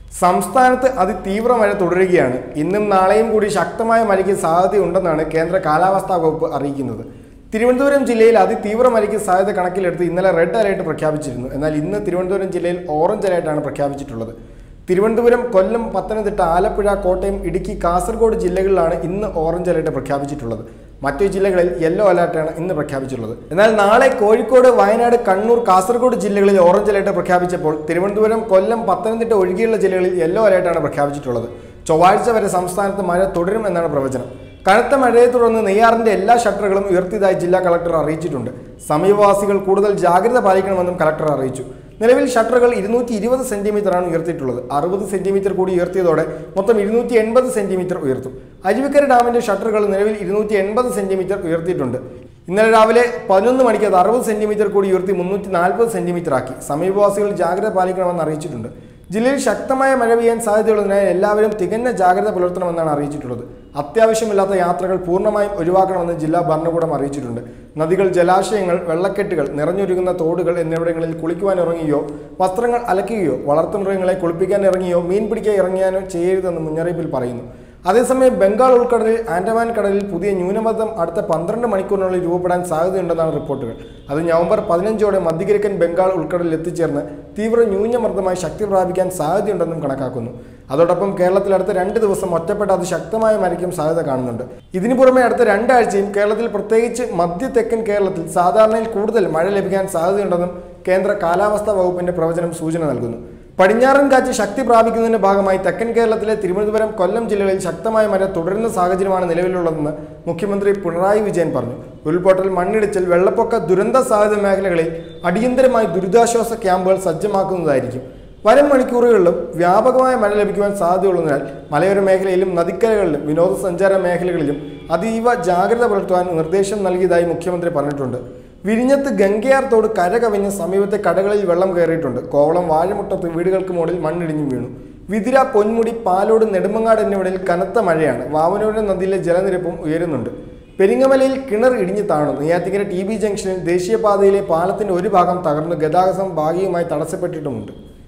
സംസ്ഥാനത്ത് അതിതീവ്ര മഴ തുടരുകയാണ്. ഇന്നും നാളെയും കൂടി ശക്തമായ മഴയ്ക്ക് സാധ്യതയുണ്ടെന്നാണ് കേന്ദ്ര കാലാവസ്ഥാ വകുപ്പ് അറിയിക്കുന്നത്. തിരുവനന്തപുരം ജില്ലയിൽ അതിതീവ്ര മഴയ്ക്ക് സാധ്യത കണക്കിലെടുത്ത് ഇന്നലെ റെഡ് അലേർട്ട് പ്രഖ്യാപിച്ചിരുന്നു. എന്നാൽ ഇന്ന് തിരുവനന്തപുരം ജില്ലയിൽ ഓറഞ്ച് അലേർട്ടാണ് പ്രഖ്യാപിച്ചിട്ടുള്ളത്. തിരുവനന്തപുരം, കൊല്ലം, പത്തനംതിട്ട, ആലപ്പുഴ, കോട്ടയം, ഇടുക്കി, കാസർഗോഡ് ജില്ലകളിലാണ് ഇന്ന് ഓറഞ്ച് അലേർട്ട് പ്രഖ്യാപിച്ചിട്ടുള്ളത്. മറ്റു ജില്ലകളിൽ യെല്ലോ അലേർട്ടാണ് ഇന്ന് പ്രഖ്യാപിച്ചിട്ടുള്ളത്. എന്നാൽ നാളെ കോഴിക്കോട്, വയനാട്, കണ്ണൂർ, കാസർഗോഡ് ജില്ലകളിൽ ഓറഞ്ച് അലേർട്ട് പ്രഖ്യാപിച്ചപ്പോൾ തിരുവനന്തപുരം, കൊല്ലം, പത്തനംതിട്ട ഒഴികെയുള്ള ജില്ലകളിൽ യെല്ലോ അലേർട്ടാണ് പ്രഖ്യാപിച്ചിട്ടുള്ളത്. ചൊവ്വാഴ്ച വരെ സംസ്ഥാനത്ത് മഴ തുടരും എന്നാണ് പ്രവചനം. കനത്ത മഴയെ തുടർന്ന് നെയ്യാറിന്റെ എല്ലാ ഷട്ടറുകളും ഉയർത്തിയതായി ജില്ലാ കളക്ടർ അറിയിച്ചിട്ടുണ്ട്. സമീപവാസികൾ കൂടുതൽ ജാഗ്രത പാലിക്കണമെന്നും കളക്ടർ അറിയിച്ചു. നിലവിൽ ഷട്ടറുകൾ 220 സെന്റിമീറ്ററാണ് ഉയർത്തിയിട്ടുള്ളത്. 60 സെന്റിമീറ്റർ കൂടി ഉയർത്തിയതോടെ മൊത്തം 280 സെന്റിമീറ്റർ ഉയർത്തും. അരുവിക്കര ഡാമിന്റെ ഷട്ടറുകൾ നിലവിൽ 280 സെന്റിമീറ്റർ ഉയർത്തിയിട്ടുണ്ട്. ഇന്നലെ രാവിലെ 11 മണിക്ക് അത് 60 സെന്റിമീറ്റർ കൂടി ഉയർത്തി 340 സെന്റിമീറ്റർ ആക്കി. സമീപവാസികൾ ജാഗ്രത പാലിക്കണമെന്ന് അറിയിച്ചിട്ടുണ്ട്. ജില്ലയിൽ ശക്തമായ മഴ പെയ്യാൻ സാധ്യതയുള്ളതിനാൽ എല്ലാവരും തികഞ്ഞ ജാഗ്രത പുലർത്തണമെന്നാണ് അറിയിച്ചിട്ടുള്ളത്. അത്യാവശ്യമില്ലാത്ത യാത്രകൾ പൂർണ്ണമായും ഒഴിവാക്കണമെന്ന് ജില്ലാ ഭരണകൂടം അറിയിച്ചിട്ടുണ്ട്. നദികൾ, ജലാശയങ്ങൾ, വെള്ളക്കെട്ടുകൾ, നിറഞ്ഞൊരുങ്ങുന്ന തോടുകൾ എന്നിവിടങ്ങളിൽ കുളിക്കുവാൻ ഇറങ്ങുകയോ വസ്ത്രങ്ങൾ അലക്കുകയോ വളർത്തുമൃഗങ്ങളെ കുളിപ്പിക്കാൻ ഇറങ്ങിയോ മീൻ പിടിക്കാൻ ഇറങ്ങിയാനോ ചെയ്യരുതെന്ന് മുന്നറിയിപ്പിൽ പറയുന്നു. അതേസമയം ബംഗാൾ ഉൾക്കടലിൽ, ആൻഡമാൻ കടലിൽ പുതിയ ന്യൂനമർദ്ദം അടുത്ത 12 മണിക്കൂറിനുള്ളിൽ രൂപപ്പെടാൻ സാധ്യതയുണ്ടെന്നാണ് റിപ്പോർട്ടുകൾ. അത് നവംബർ 15ഓടെ മധ്യകിഴക്കൻ ബംഗാൾ ഉൾക്കടലിൽ എത്തിച്ചേർന്ന് തീവ്ര ന്യൂനമർദ്ദമായി ശക്തി പ്രാപിക്കാൻ സാധ്യതയുണ്ടെന്നും കണക്കാക്കുന്നു. അതോടൊപ്പം കേരളത്തിൽ അടുത്ത 2 ദിവസം ഒറ്റപ്പെട്ട അതിശക്തമായ മഴയ്ക്കും സാധ്യത കാണുന്നുണ്ട്. ഇതിനു പുറമെ അടുത്ത 2 ആഴ്ചയും കേരളത്തിൽ, പ്രത്യേകിച്ച് മധ്യ തെക്കൻ കേരളത്തിൽ സാധാരണയിൽ കൂടുതൽ മഴ ലഭിക്കാൻ സാധ്യതയുണ്ടെന്നും കേന്ദ്ര കാലാവസ്ഥാ വകുപ്പിന്റെ പ്രവചനം സൂചന നൽകുന്നു. പടിഞ്ഞാറൻ കാറ്റ് ശക്തി പ്രാപിക്കുന്നതിന്റെ ഭാഗമായി തെക്കൻ കേരളത്തിലെ തിരുവനന്തപുരം, കൊല്ലം ജില്ലകളിൽ ശക്തമായ മഴ തുടരുന്ന സാഹചര്യമാണ് നിലവിലുള്ളതെന്ന് മുഖ്യമന്ത്രി പിണറായി വിജയൻ പറഞ്ഞു. ഉരുൾപൊട്ടൽ, മണ്ണിടിച്ചിൽ, വെള്ളപ്പൊക്ക ദുരന്ത സാധ്യത മേഖലകളിൽ അടിയന്തരമായി ദുരിതാശ്വാസ ക്യാമ്പുകൾ സജ്ജമാക്കുന്നതായിരിക്കും. വരും മണിക്കൂറുകളിലും വ്യാപകമായ മഴ ലഭിക്കുവാൻ സാധ്യതയുള്ളതിനാൽ മലയോര മേഖലയിലും നദിക്കരകളിലും വിനോദസഞ്ചാര മേഖലകളിലും അതീവ ജാഗ്രത പുലർത്തുവാൻ നിർദ്ദേശം നൽകിയതായി മുഖ്യമന്ത്രി പറഞ്ഞിട്ടുണ്ട്. വിഴിഞ്ഞത്ത് ഗംഗയാർ തോട് കരകവിഞ്ഞ് സമീപത്തെ കടകളിൽ വെള്ളം കയറിയിട്ടുണ്ട്. കോവളം, വാഴമുട്ടത്ത് വീടുകൾക്ക് മുകളിൽ മണ്ണിടിഞ്ഞു വീണു. വിതിര, പൊന്മുടി, പാലോട്, നെടുമങ്ങാട് എന്നിവിടങ്ങളിൽ കനത്ത മഴയാണ്. വാമനൂര് നദിയിലെ ജലനിരപ്പും ഉയരുന്നുണ്ട്. പെരിങ്ങമലയിൽ കിണർ ഇടിഞ്ഞു താണു. നെയ്യാറ്റിൻകര TB ജംഗ്ഷനിൽ ദേശീയപാതയിലെ പാലത്തിന്റെ ഒരു ഭാഗം തകർന്ന് ഗതാഗതം ഭാഗികമായി തടസ്സപ്പെട്ടിട്ടുമുണ്ട്.